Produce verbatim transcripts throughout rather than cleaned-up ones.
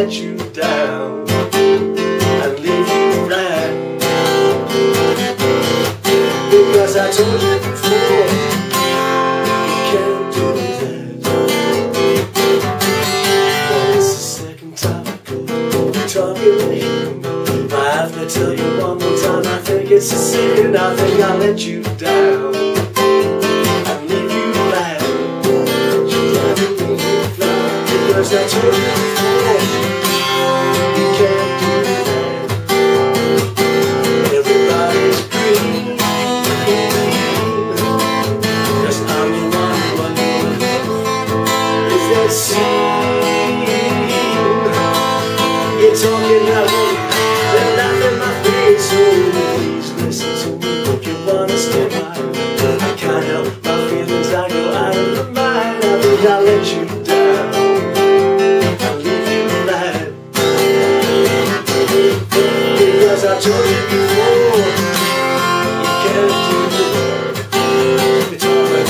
let you down and leave you flat. Because I told you before, you can't do that. Well, it's the second time I go talking to him. I have to tell you one more time, I think it's a sin. I think I let you down and leave you flat. Let you down and leave you flat. Because I told you before, you can't do that. Everybody's green, cause I'm the one who knows. Is that scene? You're talking that way, they're laughing in my face. So please listen to me if you wanna stay mine. I can't help my feelings, I go out of my mind. I think I let you down and leave you flat. Because I told you before, you can't do that. It's alright.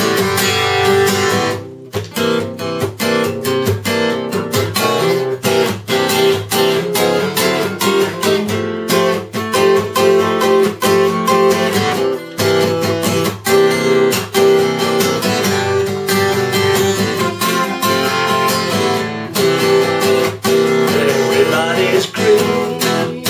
Everybody's green,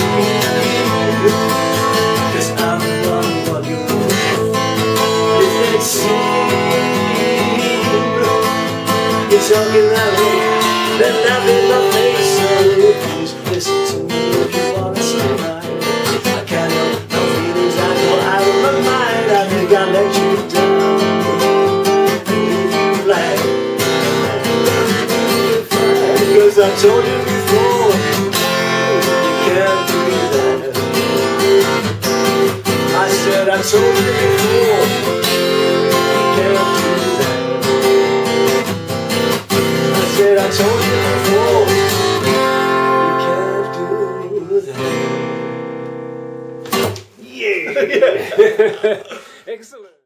cause I'm the one who won you. If it seems you're talking that way, then laugh in my face. So please listen to me if you wanna stay mine. I can't help my feelings, I go out of my mind. I think I let you down and leave you flat. Because I told you before, you can't do that. I said I told you before, you can't do that. I said I told you before, you can't do that. Yeah. Excellent.